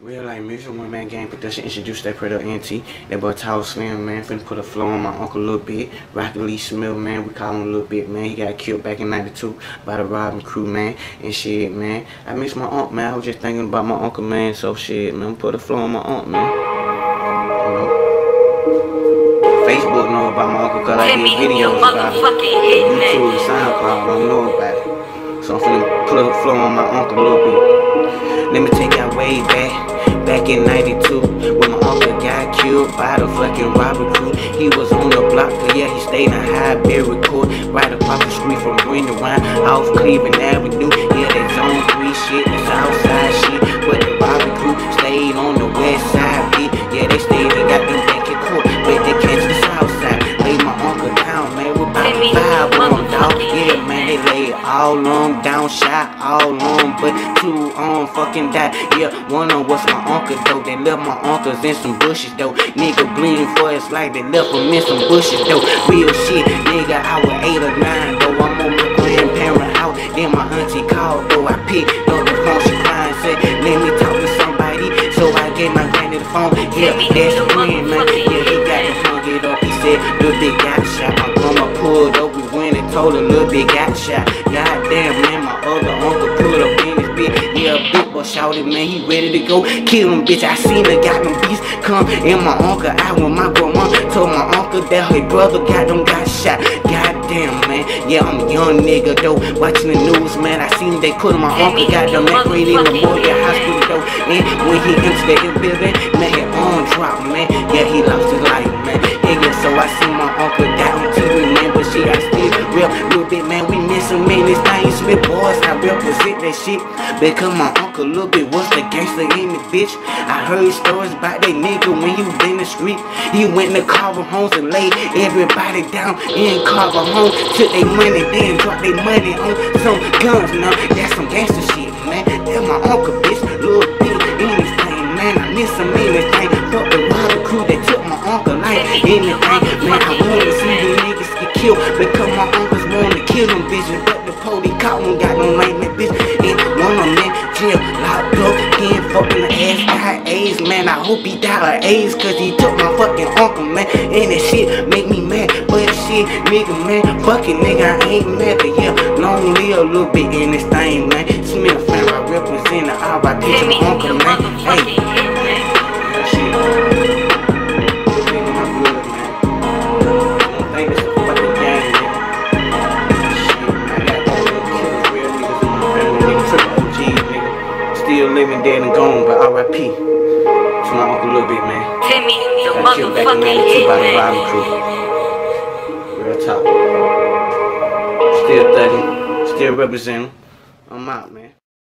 Real life music, one man gang production, introduced that Predator NT. That boy Tower Slim, man, finna put a flow on my uncle a little bit. Rocky Lee Smith, man, we call him a little bit, man. He got killed back in '92 by the robbing crew, man. And shit, man. I miss my aunt, man. I was just thinking about my uncle, man. So shit, man, put a flow on my aunt, man. You know? Facebook know about my uncle cause I did videos about it. YouTube and SoundCloud don't know about it. So I'm finna put a flow on my uncle a little bit. Let me take y'all way back in '92, when my uncle got killed by the fucking robber crew. He was on the block, cause yeah, he stayed in Highbury Court, right across the street from Brandywine, off Cleveland Avenue. Yeah, that zone 3 shit, the Southside shit, but the robber crew stayed on the west side, bitch. Yeah, they stayed, they got them back in court, but they catch the Southside. Laid my uncle down, man, with about 5 on dog. Yeah, man, they laid all on down, shot all on, but 2 on fucking died. Yeah, one on was my uncle though. They left my uncles in some bushes though. Nigga bleeding for his life, they left him in some bushes though. Real shit, nigga, I was 8 or 9 though. I'm on my grandparent house, then my auntie called though. I picked up the phone, she crying, said, let me talk to somebody. So I gave my granny the phone. Yeah, that's a friend, man. Yeah, he got the phone, get up. He said, Lil Big got shot. My grandma pulled up, we went and told her Lil Big got shot. Goddamn, man, my other uncle pulled up in his bitch. Yeah, big boy shouted, man, he ready to go kill him, bitch. I seen the goddamn beast come in my uncle. I when my grandma told my uncle that her brother got shot. Goddamn, man, yeah, I'm a young nigga though, watching the news, man. I seen they put my uncle goddamn that grade in the Memorial Hospital though. And when he entered the building, man, his arm dropped, man. Yeah, he lost his life, man. Yeah, so I seen my uncle die on TV, man. But shit, I still real little bit, man. We miss him, man. This thing Smith boys, I represent that shit. Because my uncle little bit was the gangster in the bitch. I heard stories about that nigga when he was in the street. He went to Carver homes and laid everybody down in Carver homes. Took their money, then dropped their money on some guns. Now that's some gangster shit, man. That's my uncle, bitch. Little bit in this thing, man. I miss him in this thing. Fuck the robber crew that took my uncle life in the thing, man. I wanna see these niggas get killed because my uncles wanna kill them bitches, but the police caught him, got them like that bitch. And one of them in jail, locked up, he ain't fucking the ass, got AIDS, man. I hope he died of AIDS, cause he took my fucking uncle, man. And that shit make me mad, but that shit, nigga, man, fucking nigga, I ain't mad, but yeah, long live a little bit in this thing, man. Smith fam, I represent the R.I.P. to my uncle, man. Hey, that shit. Still living dead and gone, but R.I.P. to my uncle a little bit, man. Timmy, the got killed back in '92 by the robbing crew. Real talk. Still thugging, still representing. I'm out, man.